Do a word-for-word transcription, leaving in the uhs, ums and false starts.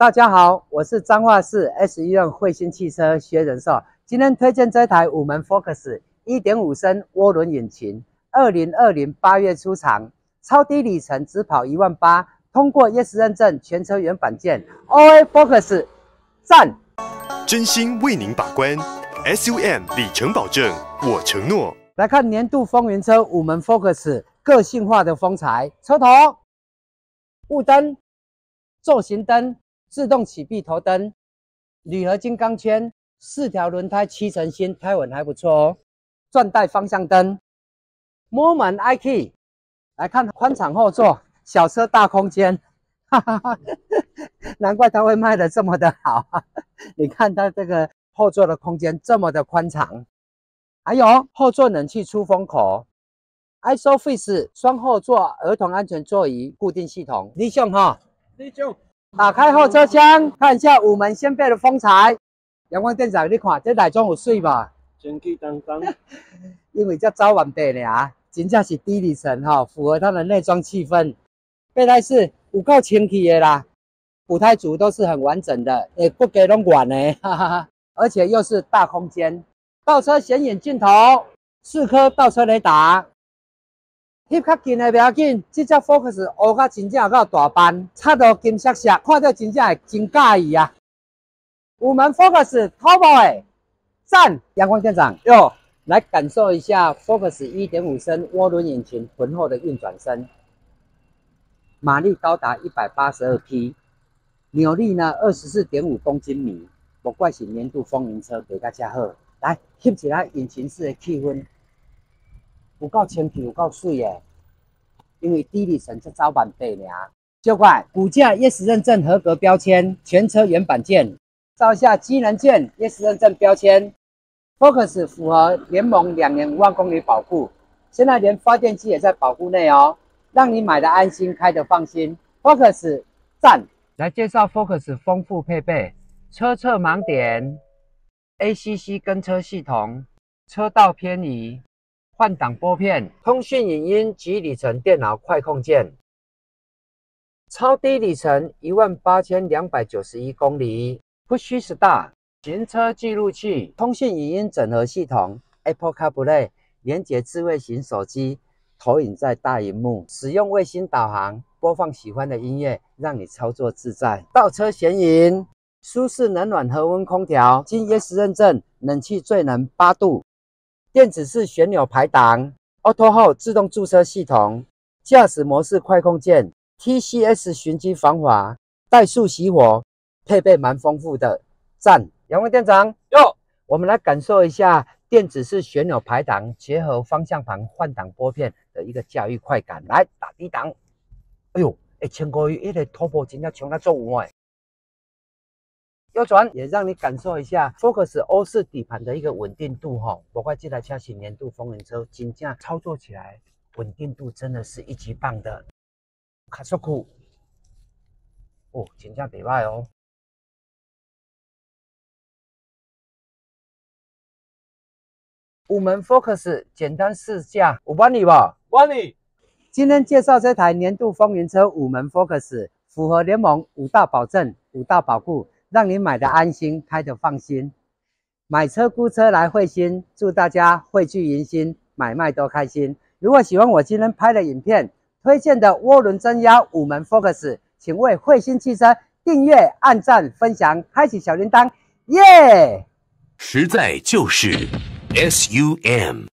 大家好，我是彰化市 S 一 任慧鑫汽车薛仁寿。今天推荐这台五门 Focus 一点五 升涡轮引擎，二零二零八月出厂，超低里程只跑一万八，通过 Y E S 认证，全车原版件 O A Focus 赞！ 真心为您把关 ，S U M 里程保证，我承诺。 来看年度风云车五门 Focus 个性化的风采，车头、雾灯、座型灯、自动启闭头灯、铝合金钢圈，四条轮胎七成新，胎稳还不错哦。转带方向灯，摸门 I Key， 来看宽敞后座，小车大空间，哈哈哈，难怪它会卖得这么的好。你看它这个后座的空间这么的宽敞，还有后座冷气出风口 ，ISOFIX 双后座儿童安全座椅固定系统，理想哈，理想。打开后车厢，看一下五门掀背的风采。阳光店长，你看这内装有水吧？ 蒸汽当当， 因为这早晚白尔，真正是低里程哈，符合它的内装气氛。备胎是有够清气的啦，补胎组都是很完整的，诶，不给拢软的，哈哈哈。而且又是大空间，倒车显影镜头，四颗倒车雷达。翕较近的袂要紧，这只 Focus 乌甲真正有够大斑，擦到金闪闪，看到真正会真介意啊！五门 Focus Turbo 诶，赞！阳光店长哟，来感受一下 Focus 一点五 升涡轮引擎浑厚的运转声，马力高达一百八十二匹，扭力呢二十四点五公斤米，不怪是年度风云车，给大家好。来翕起来引擎室的气氛。有够清气，有够水耶！因为低里程才早晚白尔。就快骨架 Y E S 认证合格标签，全车原版件。照一下机能件 Y E S 认证标签 ，Focus 符合联盟两年五万公里保护，现在连发电机也在保护内哦，让你买的安心，开的放心。Focus 赞！来介绍 Focus 丰富配备：车侧盲点、A C C 跟车系统、车道偏移。换挡拨片、通讯影音及里程电脑快控键，超低里程一万八千两百九十一公里 ，Push Start 行车记录器、通讯影音整合系统 ，Apple CarPlay 连接智慧型手机，投影在大萤幕，使用卫星导航，播放喜欢的音乐，让你操作自在。倒车显影，舒适冷暖和温空调，经 Y E S 认证，冷气最冷八度。电子式旋钮排档 ，Auto Hold 自动驻车系统，驾驶模式快控键 ，T C S 循迹防滑，怠速熄火，配备蛮丰富的，赞！阳光店长哟，我们来感受一下电子式旋钮排档结合方向盘换挡拨片的一个驾驭快感。来打低档，哎呦，哎，千五一个 Turbo 真正冲到足有诶。右转也让你感受一下 Focus 欧式底盘的一个稳定度哈，包括这台车是年度风云车，真正操作起来稳定度真的是一级棒的。卡索库哦，真正袂歹哦。五门 Focus 简单试驾，有满意吧？ 万里。 今天介绍这台年度风云车五门 Focus， 符合联盟五大保证、五大保护。让你买的安心，开的放心。买车估车来慧鑫，祝大家汇聚迎新，买卖都开心。如果喜欢我今天拍的影片，推荐的涡轮增压五门 Focus， 请为慧鑫汽车订阅、按赞、分享，开启小铃铛，耶！ 实在就是 S U M。